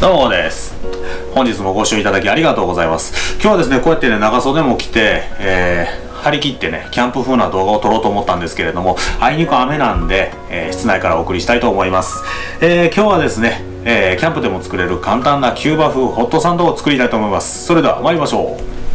どうもです。本日もご視聴いただきありがとうございます。今日はですね、こうやってね、長袖も着て、張り切ってね、キャンプ風な動画を撮ろうと思ったんですけれども、あいにく雨なんで、室内からお送りしたいと思います。今日はですね、キャンプでも作れる簡単なキューバ風ホットサンドを作りたいと思います。それでは参りましょう。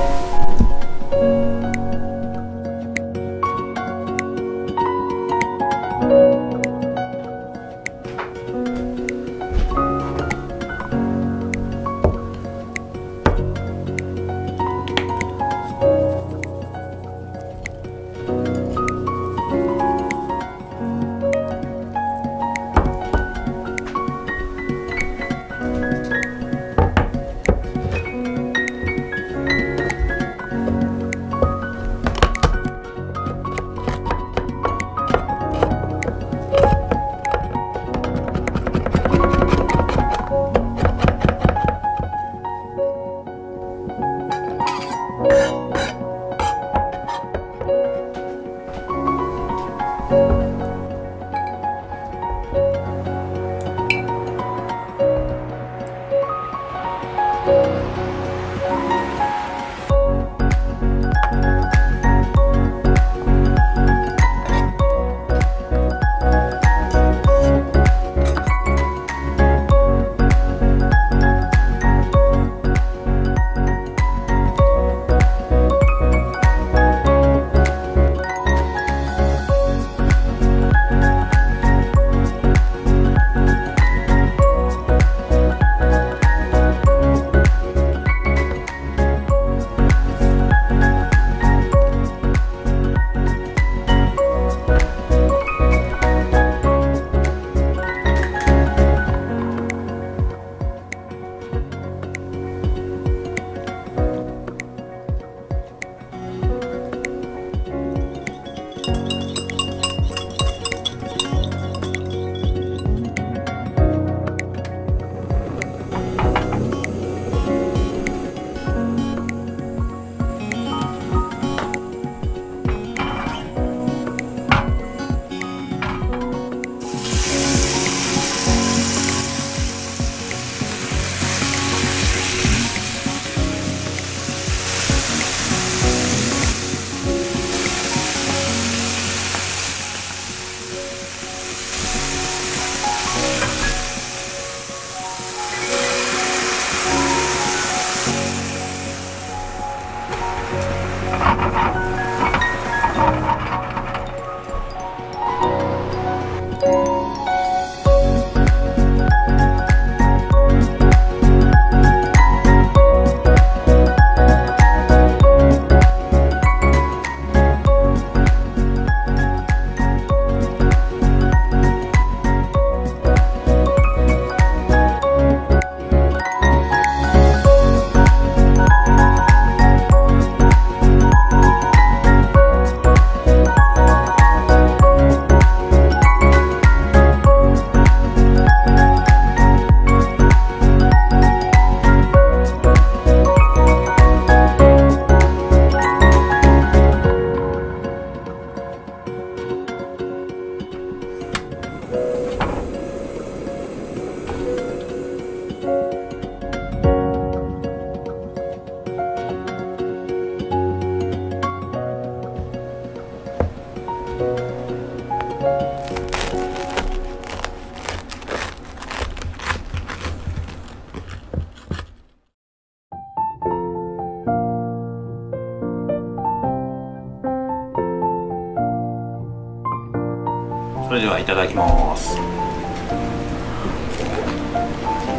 それではいただきます。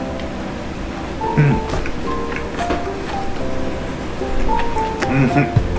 うん。